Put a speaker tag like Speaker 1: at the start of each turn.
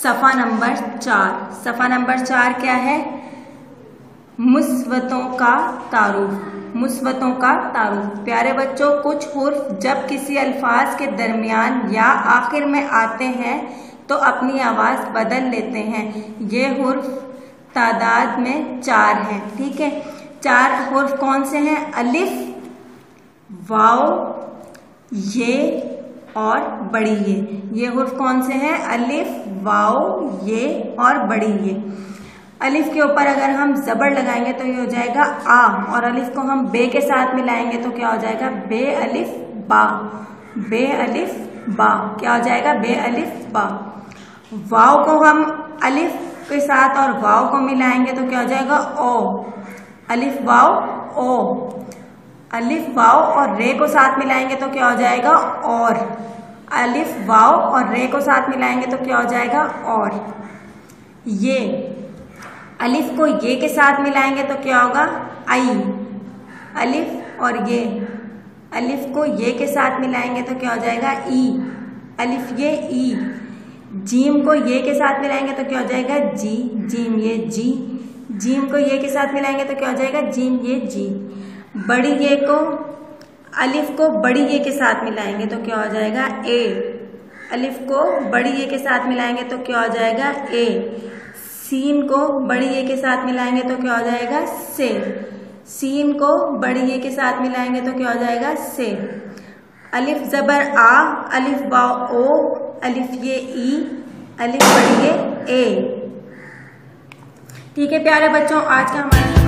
Speaker 1: सफ़ा नंबर 4। सफ़ा नंबर 4 क्या है? मुस्वतों का तारुफ। मुस्वतों का तारुफ। प्यारे बच्चों, कुछ हुर्फ जब किसी अल्फाज के दरमियान या आखिर में आते हैं तो अपनी आवाज़ बदल लेते हैं। ये हुर्फ तादाद में 4 हैं। ठीक है, 4 हुर्फ कौन से हैं? अलिफ, वाव, ये और बड़ी ये हुर्फ कौन से हैं? अलिफ, वाव, ये और बड़ी ये। अलिफ के ऊपर अगर हम जबर लगाएंगे तो ये हो जाएगा आ, और अलिफ को हम बे के साथ मिलाएंगे तो क्या हो जाएगा? बे अलिफ बा। बे अलिफ बा क्या हो जाएगा? बे अलिफ बा। वाव को हम अलिफ के साथ और वाव को मिलाएंगे तो क्या हो जाएगा? ओ। अलिफ वाव ओ। अलिफ वाव और रे को साथ मिलाएंगे तो क्या हो जाएगा? और। अलिफ वाव और रे को साथ मिलाएंगे तो क्या हो जाएगा? और। ये अलिफ को ये के साथ मिलाएंगे तो क्या होगा? आई। अलिफ और ये, अलिफ को ये के साथ मिलाएंगे तो क्या हो जाएगा? ई। अलिफ ये ई। जीम को ये के साथ मिलाएंगे तो क्या हो जाएगा? जी। जीम ये जी। जीम को ये के साथ मिलाएंगे तो क्या हो जाएगा? जीम ये जी। बड़ी ये को, अलिफ को बड़ी ये के साथ मिलाएंगे तो क्या हो जाएगा? ए। अलिफ को बड़ी ये के साथ मिलाएंगे तो क्या हो जाएगा? ए। सीन को बड़ी ये के साथ मिलाएंगे तो क्या हो जाएगा? से। सीन को बड़ी ये के साथ मिलाएंगे तो क्या हो जाएगा? से। अलिफ जबर आ, अलिफ वाव ओ, अलिफ ये ई, अलिफ बड़ी ये ए। ठीक है प्यारे बच्चों, आज का हमारा